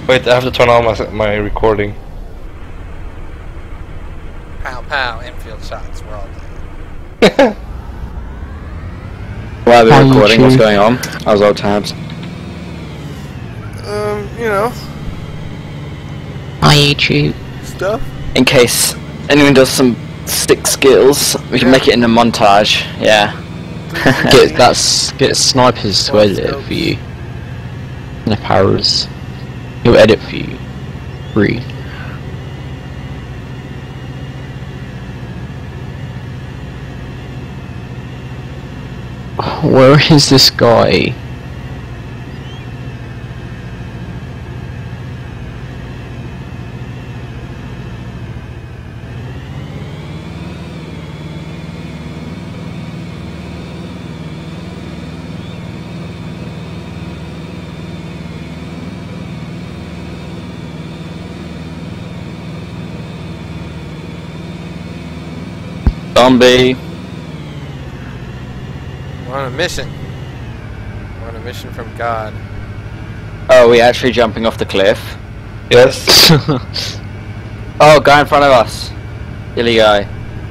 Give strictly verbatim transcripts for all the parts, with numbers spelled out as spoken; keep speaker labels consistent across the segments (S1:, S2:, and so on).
S1: Wait, I have to turn on my my recording.
S2: Pow pow, infield shots, we're all dead.
S3: Why are we recording? What's going on? I was all tabs.
S2: Um, you know.
S4: Hi YouTube.
S2: Stuff?
S3: In case anyone does some stick skills, we can
S2: Yeah.
S3: make it in a montage. Yeah.
S4: Get that's get snipers to edit it for you. And the powers. He'll edit for you. Free. Where is this guy?
S3: Zombie.
S2: We're on a mission. We're on a mission from God.
S3: Oh, are we actually jumping off the cliff?
S1: Yes.
S3: Oh, guy in front of us. Illy guy.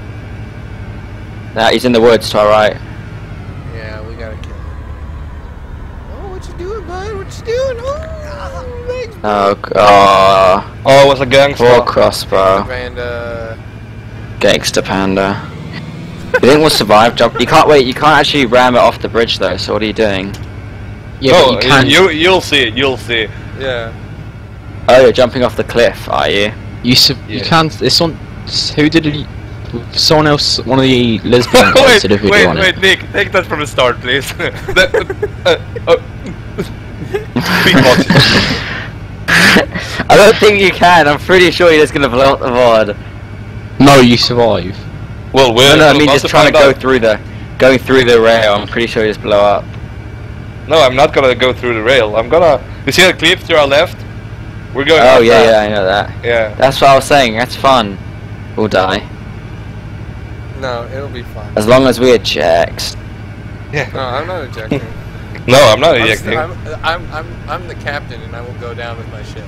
S3: Nah, he's in the woods to our right.
S2: Yeah, we gotta kill him. Oh, what you doing, bud? What you doing? Oh, thanks,
S3: Oh, g- oh,
S1: Oh, it was a gangster.
S3: poor crossbow.
S2: And, uh...
S3: Gangster panda. You think we'll survive? Jump. You can't wait. You can't actually ram it off the bridge though. So what are you doing?
S4: Yeah,
S1: No,
S4: but you can.
S1: you you'll see it. You'll see it.
S2: yeah.
S3: Oh, you're jumping off the cliff, are you?
S4: You su you
S1: Yeah.
S4: can. It's on. Who did it? Someone else. One of the lesbian guys
S1: wait,
S4: did a video
S1: wait,
S4: on
S1: wait,
S4: it.
S1: Nick, take that from the start, please. that, uh, uh, beatbox it.
S3: I don't think you can. I'm pretty sure you're just gonna blow up the board.
S4: No, you survive.
S1: Well, we're
S3: No, no, I
S1: we're
S3: mean
S1: about
S3: just trying to
S1: find
S3: go
S1: out.
S3: through the, going through the rail. I'm pretty sure you just blow up.
S1: No, I'm not gonna go through the rail. I'm gonna. You see the cliff to our left? We're going.
S3: Oh
S1: up
S3: yeah,
S1: that.
S3: yeah, I know that.
S1: Yeah.
S3: That's what I was saying. That's fun. We'll die
S2: No, it'll be fine.
S3: as long as we eject.
S1: Yeah.
S2: No, I'm not ejecting.
S1: No, I'm not
S2: I'm,
S1: ejecting.
S2: st- I'm, I'm, I'm, I'm the captain and I will go down with my ship.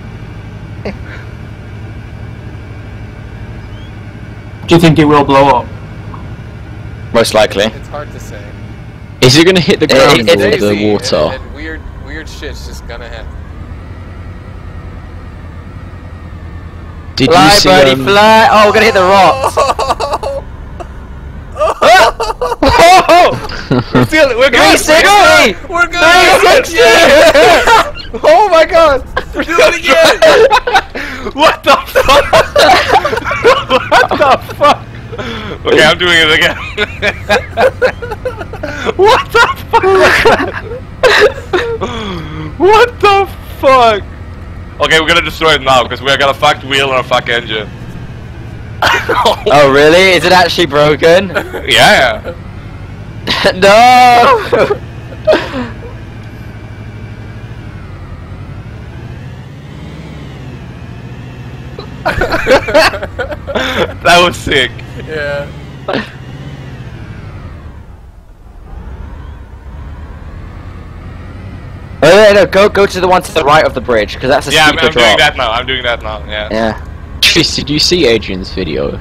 S5: Do you think it will blow up?
S3: Most likely.
S2: It's hard to say.
S4: Is it gonna hit the
S3: It-
S4: ground
S3: it-
S4: or
S3: it's
S4: the
S2: Crazy,
S4: water?
S2: And, and weird, weird shit's just gonna happen.
S4: Did
S3: Fly,
S4: you see?
S3: birdie,
S4: um,
S3: fly! Oh, we're gonna hit the rocks.
S1: We're still. We're
S3: three
S1: good.
S3: sixty!
S2: We're good!
S3: three sixty!
S1: Oh my god!
S2: Do it again!
S1: What the fuck? What the fuck? Okay, I'm doing it again. What the fuck? What the fuck? Okay, we're gonna destroy it now because we got a fucked wheel and a fucked engine.
S3: Oh really? Is it actually broken?
S1: Yeah.
S3: No!
S1: That was sick.
S2: Yeah.
S3: Oh, no, no, go go to the one to the right of the bridge, because that's a
S1: Yeah, I'm,
S3: steeper
S1: I'm
S3: drop.
S1: doing that now. I'm doing that now. Yeah.
S3: Yeah.
S4: Tris, did you see Adrian's video?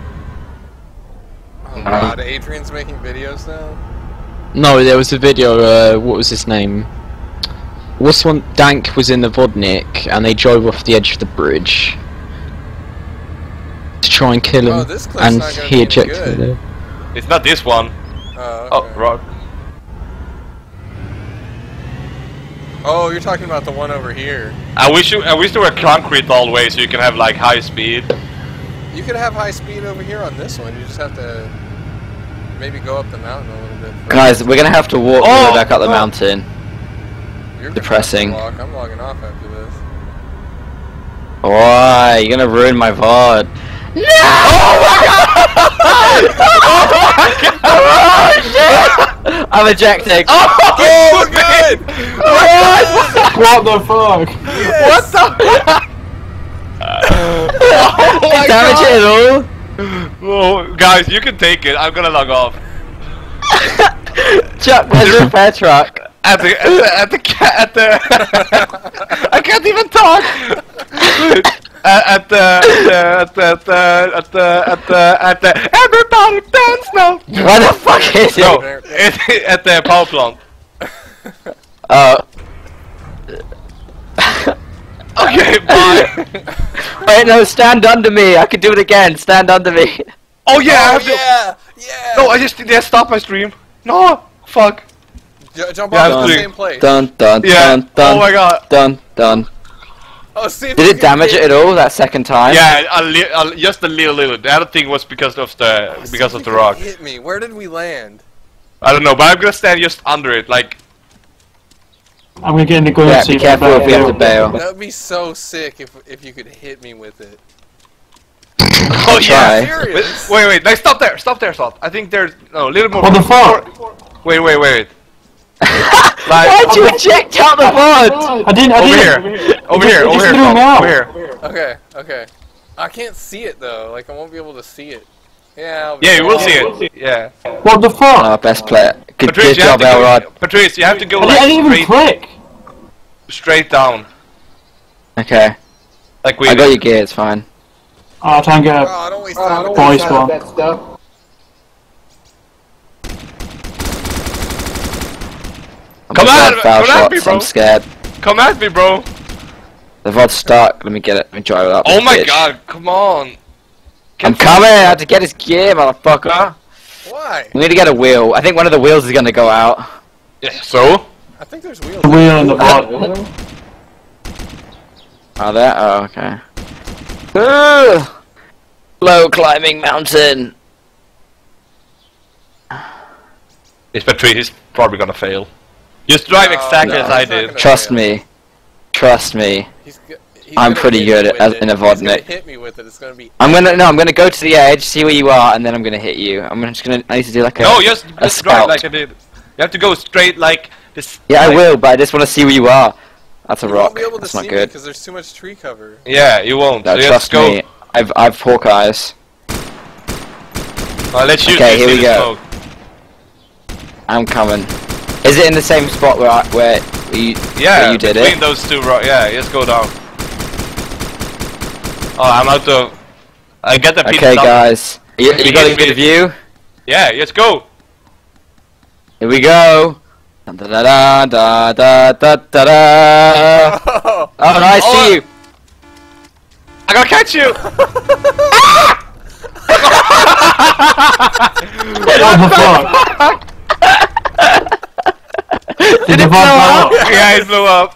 S2: Oh god, Adrian's making videos now?
S4: No, there was a video. Uh, what was his name? What's one? Dank was in the Vodnik, and they drove off the edge of the bridge to try and kill him,
S2: Oh, this cliff's
S4: and
S2: not gonna
S4: he
S2: be any
S4: ejected
S2: good.
S4: it.
S1: It's not this one.
S2: Oh,
S1: Oh,
S2: okay.
S1: rock.
S2: Oh, you're talking about the one over here.
S1: I wish you. I wish there were concrete all the way so you can have like high speed.
S2: You could have high speed over here on this one. You just have to maybe go up the mountain a little bit. first.
S3: Guys, we're gonna have to walk all the way back up the
S1: oh.
S3: mountain.
S2: You're gonna
S3: depressing.
S2: have to walk. I'm logging off after this.
S3: Why? You're gonna ruin my V O D. No! Oh my god! Oh shit! I'm ejecting.
S1: Oh,
S2: we're good!
S5: What the fuck?
S2: What the?
S1: Oh my
S3: Damage it
S1: god!
S3: at all?
S1: Oh, guys, you can take it. I'm gonna log off.
S3: Chuck, there's a repair truck.
S1: at the at the at the ca- at the I can't even talk. At, at the at the at the at the at the at the everybody dance now.
S3: What the fuck is it?
S1: No, it, at the power plant.
S3: Oh.
S1: Okay, bye.
S3: Wait, no, stand under me. I can do it again. Stand under me.
S1: Oh yeah, I
S2: Oh
S1: have to.
S2: yeah, yeah.
S1: No, I just yeah, stop my stream. No, fuck.
S2: J jump
S1: Yeah,
S2: off
S1: I'm
S2: the
S1: doing-
S2: same place.
S3: Dun dun
S1: Yeah.
S3: dun dun.
S1: Oh my god.
S3: Dun dun.
S2: Oh, see if
S3: Did
S2: you
S3: it
S2: can
S3: damage
S2: hit-
S3: it at all that second time?
S1: Yeah, a li- a, just a little, little. The other thing was because of the
S2: Oh, see
S1: because
S2: if
S1: of
S2: you
S1: the
S2: can
S1: rock.
S2: Hit me. Where did we land?
S1: I don't know, but I'm gonna stand just under it, like.
S5: I'm gonna get in the gun
S3: Yeah,
S5: and see
S3: be
S5: if
S3: careful
S5: I
S3: if we have to bail.
S2: That would be so sick if if you could hit me with it.
S1: Oh
S3: try.
S1: yeah.
S2: Serious?
S1: Wait, wait, like stop there, stop there, stop. I think there's no a little more.
S5: What the fuck?
S1: Wait, wait, wait.
S3: Why'd
S1: Like
S3: you eject out the pod?
S5: I didn't. I
S1: over
S5: didn't.
S1: here, over here,
S5: It
S1: over
S5: just
S1: here,
S5: threw
S1: Tom,
S5: me out.
S1: over here.
S2: Okay, okay. I can't see it though. Like I won't be able to see it. Yeah. I'll be
S1: Yeah, you will
S2: able
S1: see
S2: to-
S1: it. Yeah.
S5: What the fuck?
S3: Oh, best player. Good,
S1: Patrice,
S3: good
S1: you have
S3: job,
S1: to
S3: Elrod.
S1: go. Patrice, you have to go
S5: I,
S1: like
S5: didn't, I didn't even
S1: straight,
S5: click.
S1: straight down,
S3: Okay.
S1: like we.
S3: I got your gear, it's fine.
S5: Oh, I'll try and get a
S2: Oh, don't waste time. with
S5: boy
S2: that.
S5: spawn.
S3: I'm
S1: Come
S3: gonna
S1: on,
S3: grab foul
S1: come at me,
S3: shots,
S1: bro.
S3: I'm scared.
S1: Come at me, bro.
S3: The vod's stuck. Let me get it. Let me drive it up.
S1: Oh
S3: this
S1: my
S3: bitch.
S1: god, come on.
S3: I'm coming! I have to get his gear, motherfucker.
S2: Why?
S3: We need to get a wheel. I think one of the wheels is gonna go out.
S1: Yeah, so?
S2: I think there's wheels.
S5: The wheel and the bot.
S3: Are there? Oh, okay. Ugh. Low climbing mountain.
S1: This Patrice is probably gonna fail. Just drive
S2: No,
S1: exactly
S2: no,
S1: as I
S2: he's not
S1: did.
S2: gonna-
S3: Trust me. Trust me.
S2: He's, g- he's
S3: I'm
S2: gonna
S3: pretty
S2: hit
S3: good
S2: me
S3: at-
S2: with
S3: as-
S2: it.
S3: in a
S2: He's gonna
S3: vodnik.
S2: hit me with it. It's gonna be.
S3: I'm gonna no. I'm gonna go to the edge, see where you are, and then I'm gonna hit you. I'm just gonna. I need to do like a.
S1: No, just,
S3: a
S1: just drive
S3: scout.
S1: like I did. You have to go straight like this.
S3: Yeah, I
S1: like-
S3: will, but I just want to see where you are. That's a
S2: You
S3: rock.
S2: won't be able to
S3: That's
S2: see
S3: not
S2: me
S3: good.
S2: because there's too much tree cover.
S1: Yeah, you won't.
S3: No,
S1: so just
S3: trust
S1: go.
S3: me. I've I've Hawkeyes.
S1: Uh, let's use
S3: Okay,
S1: this
S3: here
S1: in
S3: we
S1: the
S3: go.
S1: smoke.
S3: I'm coming. Is it in the same spot where I, where you
S1: Yeah,
S3: where you did
S1: between
S3: it?
S1: those two rocks. Yeah, just go down. Oh, I'm out of. I get the pizza.
S3: Okay,
S1: down.
S3: guys. You,
S1: We
S3: you got a
S1: need-
S3: good view?
S1: Yeah, let's go.
S3: Here we go. Da da da da da da da da.
S2: Oh,
S3: Oh, no, I
S1: Oh,
S3: see you.
S1: I gotta catch you.
S5: What the fuck? Did the
S3: it
S5: bot
S3: blow
S5: blow
S3: up?
S5: up?
S1: Yeah, it blew up.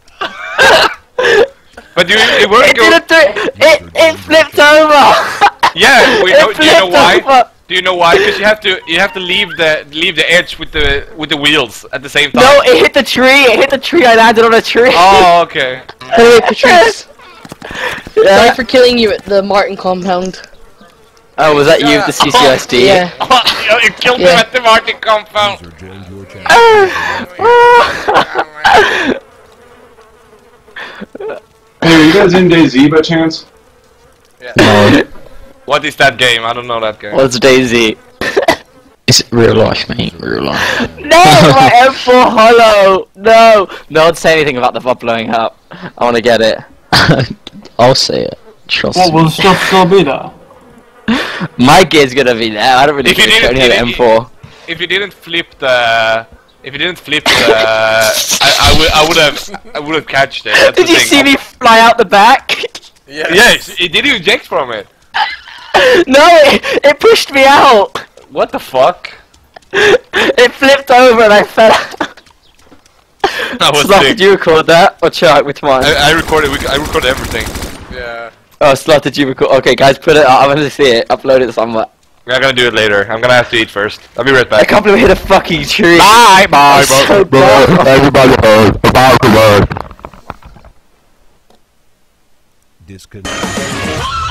S1: But you, it worked.
S3: It didn't do it. It flipped over.
S1: Yeah, we
S3: It
S1: know, do you know
S3: flipped
S1: why?
S3: over.
S1: Do you know why? Because you have to you have to leave the leave the edge with the with the wheels at the same time.
S3: No, it hit the tree. It hit the tree. I landed on a tree.
S1: Oh, okay.
S6: By the way, Patrice, sorry
S3: Yeah.
S6: for killing you at the Martin compound.
S3: Oh, was that you with the C C S D?
S6: Yeah.
S1: Oh, you killed him
S6: Yeah.
S1: at the Martin compound.
S7: Hey, are you guys in DayZ by chance?
S2: yeah.
S1: What is that game? I don't know that game.
S3: What's Daisy?
S4: It's real life, mate. Real life.
S3: No, my M four hollow. No, no one say anything about the V O D blowing up. I want to get it.
S4: I'll say it. Trust
S5: What, will
S4: me.
S5: the stuff still be there?
S3: My gear's gonna be there. I don't really
S1: If you
S3: care. It's
S1: didn't-
S3: only an
S1: if
S3: M
S1: you-
S3: four.
S1: If you didn't flip the, if you didn't flip the, I, I would I would have I would have catched it. That's
S3: Did
S1: the
S3: you
S1: thing.
S3: see me fly out the back?
S2: Yes.
S1: Yes, it did you eject from it.
S3: No, it, it pushed me out.
S1: What the fuck?
S3: It flipped over and I fell out.
S1: That was
S3: Slot,
S1: sick.
S3: did you record that? Or Chuck, which one?
S1: I, I recorded. We, I recorded everything.
S2: Yeah.
S3: Oh, Slot, did you record? Okay, guys, put it up. I want to see it. Upload it somewhere.
S1: We're not gonna do it later. I'm gonna have to eat first. I'll be right
S3: I
S1: back.
S3: can't believe we hit a fucking tree.
S1: Bye, bye,
S3: I'm so dumb.
S4: Everybody heard about the word.
S8: Disconnect.